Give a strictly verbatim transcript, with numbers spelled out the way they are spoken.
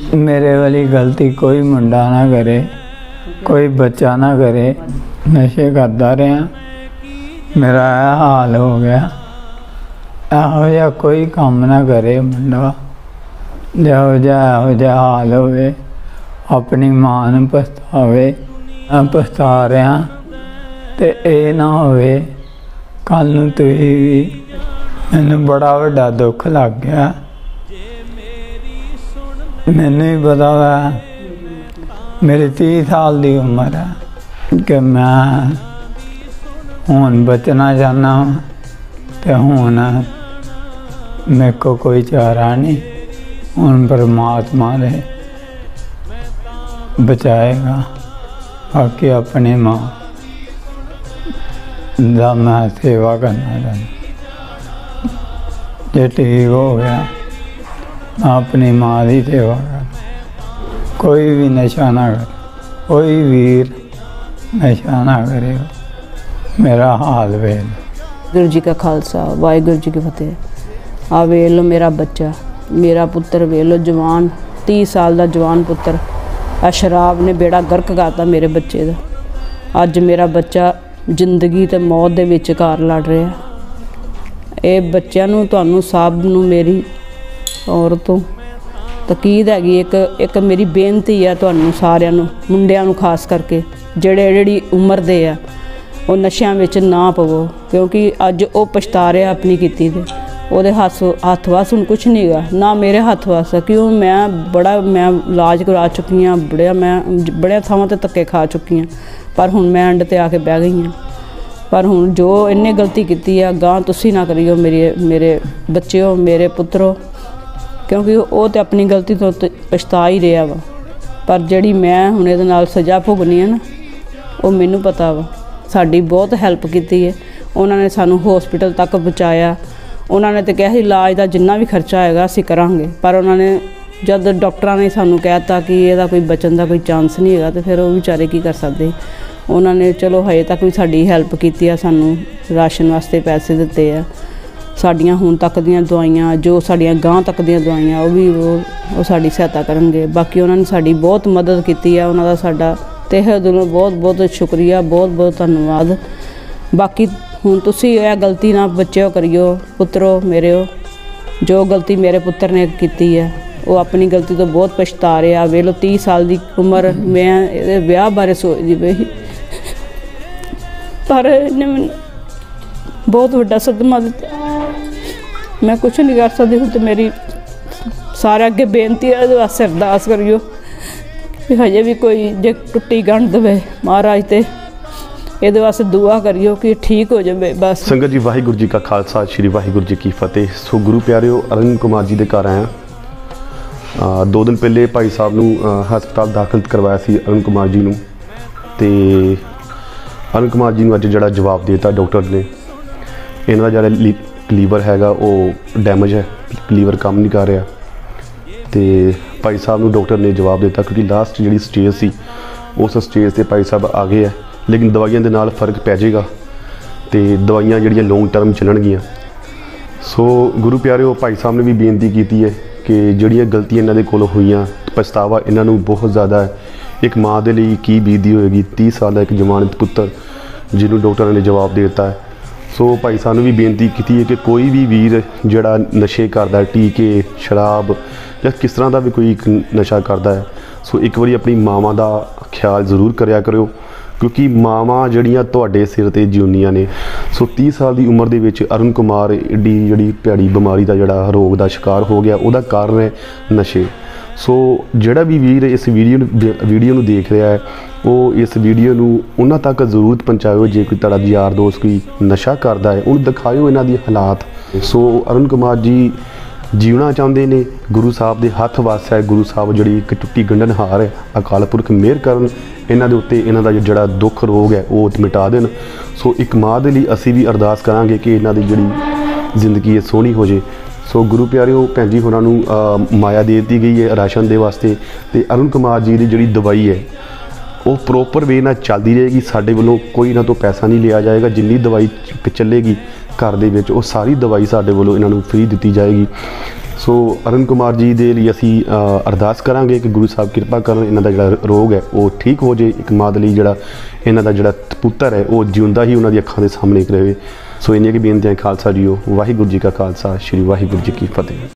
मेरे वाली गलती कोई मुंडा ना करे, कोई बच्चा ना करे। नशे करता रहा, मेरा यह हाल हो गया। यहो जिहा कोई काम ना करे मुंडा, जो जिहा जिहा हाल होवे अपनी मां नूं पछतावे। मैं पछता रहा ते ये ना होवे कल नूं तुसीं भी। मैनूं बड़ा वड्डा दुख लग गया। मैनूं ही पता वा मेरी तीस साल की उम्र है कि मैं हुण बचना चाहना तो हुण मेरे को कोई चारा नहीं। हुण परमात्मा ने बचाएगा। बाकी अपनी माँ दा मैं सेवा करना चाहता। जे ठीक हो गया मैं अपनी माँ की सेवा कर। कोई भी नशा ना करे, कोई वीर नशा ना करे। मेरा हाल वेल। गुरु जी का खालसा वाहिगुरू जी की फतेह। आ वेल लो मेरा बच्चा, मेरा पुत्र वेल लो जवान, तीस साल का जवान पुत्र। आ शराब ने बेड़ा गर्क करता मेरे बच्चे का। अज मेरा बच्चा जिंदगी ते मौत दे विचकार लड़ रहा। ये बच्चों नूं तुहानूं सब नूं मेरी और तो तकीद हैगी। एक एक मेरी बेनती है तुहानूं सारिਆਂ ਨੂੰ, मुंडिਆਂ ਨੂੰ खास करके ਜਿਹੜੇ ਜਿਹੜੀ उम्र दे आ वो नशिਆਂ ਵਿੱਚ ना पवो, क्योंकि अज वो पछता रहा अपनी कीती ते ਉਹਦੇ हथ हथ वास हुण कुछ नहीं गा ना मेरे हथ वास। क्यों मैं बड़ा मैं इलाज करा चुकी हाँ, बड़िया मैं बड़िया थावां ते धक्के खा चुकी हाँ, पर हुण मैं एंड ते आके बह गई हाँ। पर हुण जो इन्ने गलती की है गां तुसी ना करियो मेरे मेरे बच्चेओ, मेरे पुत्रो, क्योंकि वो तो अपनी गलती तो पछता ही रहा वा। पर जिहड़ी मैं हुण इहदे नाल सज़ा भुगनी है ना, वो मैनूं पता वा। साडी बहुत हैल्प की है उन्होंने, सानूं हॉस्पिटल तक पहुँचाया। उन्होंने तो कहा इलाज का जिन्ना भी खर्चा होएगा असीं करांगे, पर उन्होंने जब डॉक्टरां ने सानूं कहता कि इहदा कोई बचन का कोई चांस नहीं है, तो फिर वो बेचारे की कर सकते। उन्होंने चलो हजे तक भी साडी हैल्प की है, सानूं राशन वास्ते पैसे दिते आ, साड़ियाँ हुण तक दियां दवाइयां जो साड़ियाँ गांह तक दियां दवाइयां वो भी वो साड़ी सहायता करनगे। बाकी उन्होंने साड़ी बहुत मदद की है, उन्होंने साडा तहे दिलों बहुत बहुत शुक्रिया, बहुत बहुत धन्यवाद। बाकी हुण तुसी यह गलती ना बच्चों करियो, पुत्रो मेरेओ। जो गलती मेरे पुत्र ने की है वो अपनी गलती तो बहुत पछता रहा। वे लो तीस साल की उम्र, मैं ब्याह बारे सोचती पई, पर इन्हें मैनूं बहुत वड्डा सदमा दिता। मैं कुछ नहीं कर सकती। हूँ तो मेरी सारे अगे बेनती है वास्ते अरदास करियो कि हजे भी कोई जे टुट्टी गंढ दे महाराज, तो ये वास्ते दुआ करियो कि ठीक हो जाए बस। संगत जी वाहिगुरू जी का खालसा, श्री वाहिगुरू जी की फतेह। सो गुरु प्यारिओ, अरुण कुमार जी के घर आया। आ, दो दिन पहले भाई साहब नूं हस्पताल दाखिल करवाया सी अरुण कुमार जी नूं, ते अरुण कुमार जी नूं अज जिहड़ा जवाब देता डॉक्टर ने, इन्हां दा जिहड़ा लीवर हैगा वो डैमेज है, लीवर काम नहीं कर रहा। तो भाई साहब नूं डॉक्टर ने जवाब दिता क्योंकि लास्ट जिहड़ी स्टेज सी उस स्टेज ते भाई साहब आ गए है, लेकिन दवाइयां दे नाल फर्क पै जाएगा तो दवाइयां जिहड़ियां लॉन्ग टर्म चलणगियां। सो गुरु प्यारिओ, भाई साहब ने भी बेनती की है कि जिहड़ियां गलतियां इन्हां दे कोल होईयां, पछतावा इन्हां नूं बहुत ज़्यादा है। एक माँ दे लई की बीतदी होएगी, तीस साल का एक जवान पुत्र जिन्होंने डॉक्टर ने जवाब दे दिता है। सो भाई साहब ने भी बेनती की है कि कोई भी वीर जिहड़ा नशे करदा, टीके शराब या किस तरह का भी कोई नशा करता है, सो एक बारी अपनी मावां का ख्याल जरूर करया करो, क्योंकि मावां जिहड़ियां तुहाडे सिर ते जिउंदियां ने। सो तीस साल की उम्र दे विच अरुण कुमार एडी जिहड़ी भैड़ी बीमारी का जिहड़ा रोग का शिकार हो गया, उहदा कारण है नशे। सो जिहड़ा भी वीर इस वीडियो वीडियो नूं देख रहा है वो इस वीडियो नूं उन्हां तक जरूर पहुँचाओ। जे कोई तुहाडा यार दोस्त कोई नशा करता है उन्हें दिखाओ इन्हां दी हालात। सो अरुण कुमार जी जीवना चाहते ने, गुरु साहब के हथ वस है। गुरु साहब जी एक टुट्टी गंढन हार है, अकाल पुरख मेहर करन इन्हां दे उत्ते, इन्हां दा जिहड़ा दुख रोग है वो मिटा देन। सो एक माँ दे लई असीं भी अरदास करांगे कि इन्हां दी जिहड़ी जिंदगी है सोहनी हो जाए। सो गुरु प्यारिओ, भैन जी होरां नूं माया दे दी गई है राशन दे वास्ते, ते अरुण कुमार जी की जिहड़ी दवाई है वो प्रोपर वे नाल चलदी रहेगी। साडे वल्लों कोई इन्हां तों पैसा नहीं लिया जाएगा। जिन्नी दवाई चलेगी घर दे विच वो सारी दवाई साडे वल्लों इन्हां नूं फ्री दित्ती जाएगी। ਸੋ ਅਰੁਣ ਕੁਮਾਰ ਜੀ ਦੇ ਲਈ ਅਸੀਂ ਅ, ਅਰਦਾਸ ਕਰਾਂਗੇ ਕਿ ਗੁਰੂ ਸਾਹਿਬ ਕਿਰਪਾ ਕਰਨ, ਇਹਨਾਂ ਦਾ ਜਿਹੜਾ ਰੋਗ ਹੈ ਉਹ ਠੀਕ ਹੋ ਜੇ। ਇੱਕ ਮਾਂ ਦੇ ਲਈ ਜਿਹੜਾ ਇਹਨਾਂ ਦਾ ਜਿਹੜਾ ਪੁੱਤਰ ਹੈ ਉਹ ਜਿਉਂਦਾ ਹੀ ਉਹਨਾਂ ਦੀ ਅੱਖਾਂ ਦੇ ਸਾਹਮਣੇ ਰਹੇ। ਸੋ ਇੰਨੀਆਂ ਕਿ ਬੇਨਤੀਆਂ ਖਾਲਸਾ ਜੀਓ। ਵਾਹਿਗੁਰੂ ਜੀ ਕਾ ਖਾਲਸਾ, ਸ਼੍ਰੀ ਵਾਹਿਗੁਰੂ ਜੀ ਕੀ ਫਤਿਹ।